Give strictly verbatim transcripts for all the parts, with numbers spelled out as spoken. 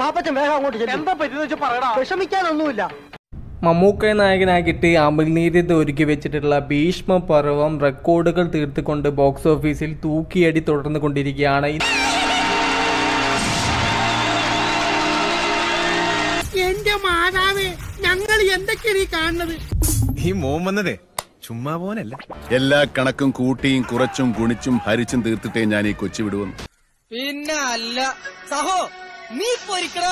പാപ്പച്ചൻ വേഗം അങ്ങോട്ട് എന്താ പറ്റുന്ന വെച്ചാൽ പറയടാ. വിഷമിക്കാനൊന്നുമില്ല. മമ്മൂക്ക നായകനാക്കിയിട്ട് അമൽനീരത് ഒരുക്കി വെച്ചിട്ടുള്ള ഭീഷ്മ പർവം റെക്കോർഡുകൾ തീർത്തുകൊണ്ട് ബോക്സ് ഓഫീസിൽ തൂക്കിയടി തുടർന്നു കൊണ്ടിരിക്കുകയാണ്. എന്റെ മാതാവേ, ഞങ്ങൾ എന്തൊക്കെയാണ് ഈ കാണുന്നത്? ഈ മോൻ വന്നതേ ചുമ്മാ പോനല്ല. എല്ലാ കണക്കും കൂട്ടിയും കുറച്ചും ഗുണിച്ചും ഹരിച്ചും തീർത്തിട്ടേ ഞാൻ ഈ കൊച്ചി വിടുവന്നു. പിന്നെ അല്ല സഹോ, നീ പൊരിക്കടാ.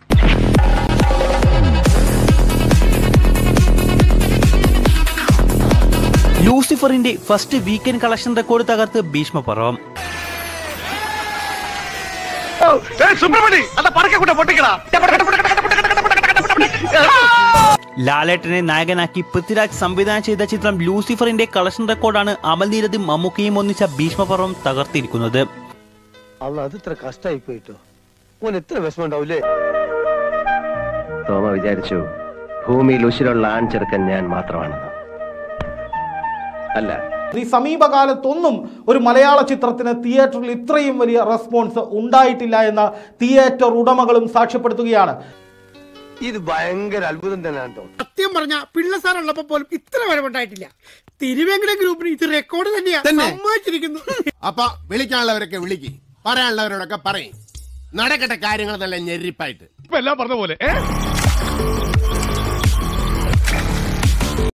ലൂസിഫറിന്റെ ഫസ്റ്റ് വീക്കെൻഡ് കളക്ഷൻ റെക്കോർഡ് തകർത്ത് ഭീഷ്മ പർവം. ലാലേട്ടനെ നായകനാക്കി പൃഥ്വിരാജ് സംവിധാനം ചെയ്ത ചിത്രം ലൂസിഫറിന്റെ കളക്ഷൻ റെക്കോർഡാണ് അമൽനീരതും മമ്മൂക്കയും ഒന്നിച്ച ഭീഷ്മ പർവം തകർത്തിരിക്കുന്നത്. തോമ വിചാരിച്ചു ഭൂമിയിൽ ഉശിരുള്ള ആൺചെറുക്കൻ ഞാൻ മാത്രമാണെന്ന്. അല്ല, ഈ സമീപകാലത്തൊന്നും ഒരു മലയാള ചിത്രത്തിന് തിയേറ്ററിൽ ഇത്രയും വലിയ റെസ്പോൺസ് ഉണ്ടായിട്ടില്ല എന്ന് തിയേറ്റർ ഉടമകളും സാക്ഷ്യപ്പെടുത്തുകയാണ്. ഇത് ഭയങ്കര അത്ഭുതം തന്നെയാണ്. സത്യം പറഞ്ഞ പിള്ള സാർ ഉള്ളപ്പോ പോലും ഇത്ര വരവുണ്ടായിട്ടില്ല. തിരുവേങ്കട ഗ്രൂപ്പിന് ഇത് റെക്കോർഡ് തന്നെയാണ്. അപ്പൊ വിളിക്കാനുള്ളവരൊക്കെ വിളിക്ക്, പറയാനുള്ളവരോടൊക്കെ പറയും. നടക്കട്ടെ കാര്യങ്ങൾ നല്ല ഞെരിപ്പായിട്ട്. ഇപ്പൊ എല്ലാം പറഞ്ഞ പോലെ.